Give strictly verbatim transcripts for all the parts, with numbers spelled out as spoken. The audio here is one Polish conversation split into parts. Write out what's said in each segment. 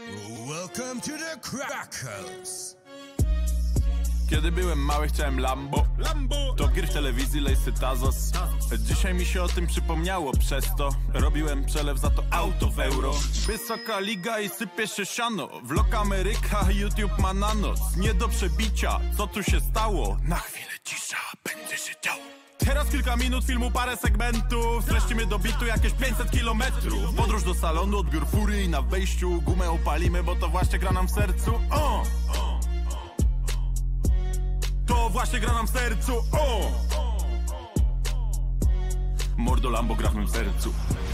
Welcome to the Crack House. Kiedy byłem mały, chciałem Lambo, Lambo. To gier w telewizji, lejsy Tazos. Dzisiaj mi się o tym przypomniało, przez to robiłem przelew za to auto w euro. Wysoka liga i sypie się siano. Vlog Ameryka, YouTube ma na noc. Nie do przebicia, co tu się stało? Na chwilę cisza, będzie się działo. Teraz kilka minut filmu, parę segmentów. Streścimy do bitu jakieś pięćset kilometrów. Podróż do salonu, odbiór fury i na wejściu gumę opalimy, bo to właśnie gra nam w sercu. O! To właśnie gra nam w sercu. O! Mordo, Lambo gra w mym sercu.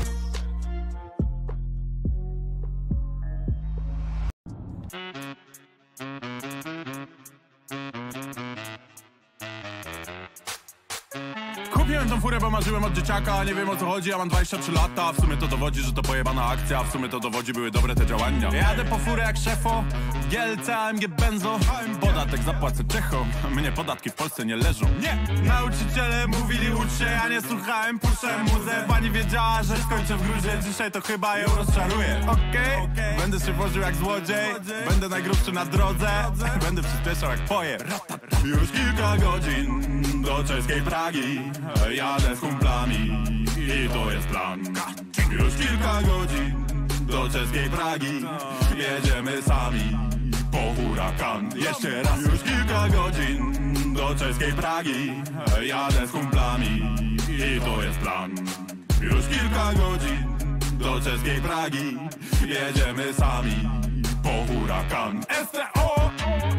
Kupiłem tą furę, bo marzyłem od dzieciaka. Nie wiem, o co chodzi, ja mam dwadzieścia trzy lata. W sumie to dowodzi, że to pojebana akcja. W sumie to dowodzi, były dobre te działania. Jadę po furę jak szefo, G L C, A M G, Benzo. Podatek zapłacę Czechom, mnie podatki w Polsce nie leżą. Nie! Nauczyciele mówili ucz się, ja nie słuchałem, puszczałem muzę. Pani wiedziała, że skończę w gruzie. Dzisiaj to chyba ją rozczaruję. Okej? Okay? Będę się woził jak złodziej, będę najgrubszy na drodze, będę przyspieszał jak pojer. Już kilka godzin do czeskiej Pragi jadę z kumplami i to jest plan. Już kilka godzin do czeskiej Pragi jedziemy sami po hurakan. Jeszcze raz. Już kilka godzin do czeskiej Pragi jadę z kumplami i to jest plan. Już kilka godzin do czeskiej Pragi jedziemy sami po hurakan. S T O!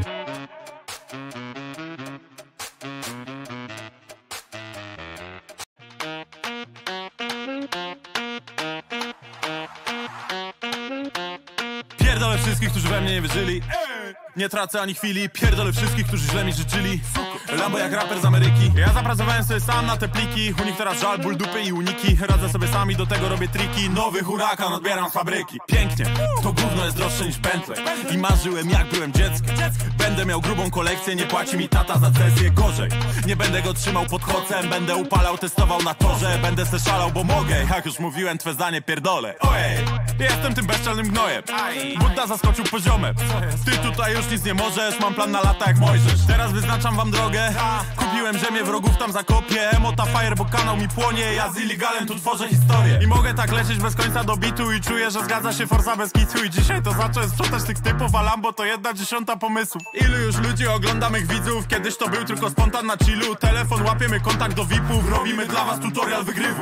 Pierdolę wszystkich, którzy we mnie nie wierzyli. Nie tracę ani chwili. Pierdolę wszystkich, którzy źle mi życzyli. Lambo jak raper z Ameryki. Ja zapracowałem sobie sam na te pliki. U nich teraz żal, ból dupy i uniki. Radzę sobie sami, do tego robię triki. Nowy hurakan odbieram z fabryki. Pięknie, to gówno jest droższe niż Bentley. I marzyłem jak byłem dzieckiem. Będę miał grubą kolekcję, nie płaci mi tata za sesję. Gorzej, nie będę go trzymał pod kocem. Będę upalał, testował na torze. Będę se szalał, bo mogę. Jak już mówiłem, twe zdanie pierdolę. Ojej, jestem tym bezczelnym gnojem. Budda zaskoczył poziomem. Ty tutaj już nic nie możesz, mam plan na lata jak Mojżesz. Teraz wyznaczam wam drogę. Kupiłem ziemię, wrogów tam zakopię. Emota fire, bo kanał mi płonie. Ja z illegalem tu tworzę historię. I mogę tak lecieć bez końca do bitu. I czuję, że zgadza się forsa bez kitu. I dzisiaj to zacząłem sprzątać tych typów, a Lambo to jedna dziesiąta pomysłów. Ilu już ludzi ogląda mych widzów? Kiedyś to był tylko spontan na chillu. Telefon, łapiemy kontakt do V I P-ów. Robimy dla was tutorial wygrywu.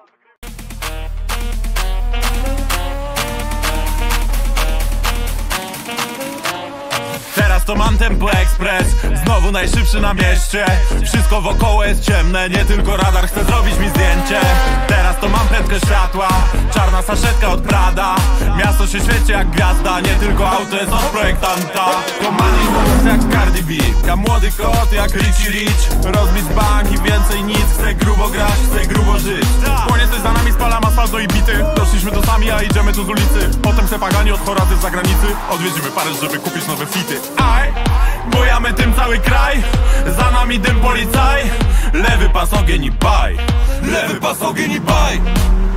Teraz to mam Tempo Express, znowu najszybszy na mieście. Wszystko wokoło jest ciemne, nie tylko radar chce zrobić mi zdjęcie. Teraz to mam prędkość światła, czarna saszetka od Prada. Miasto się świeci jak gwiazda, nie tylko auto jest od projektanta. To money jak Cardi B, ja młody kot jak Richie Rich. Rozbić bank i więcej nic, chcę grubo grać, chcę grubo żyć. Płonie coś za nami, spalam asfalto i bity. Doszliśmy do sami, a idziemy tu z ulicy. Potem se pagani od chorazy z zagranicy. Odwiedzimy Paryż, żeby kupić nowe fity. Aj, bojamy tym cały kraj. Za nami dym policaj. Lewy pas ogień i baj. Lewy pas ogień i baj.